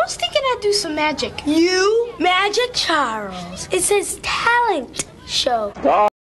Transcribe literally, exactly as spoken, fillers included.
was thinking I'd do some magic. You? Magic Charles. It says talent show.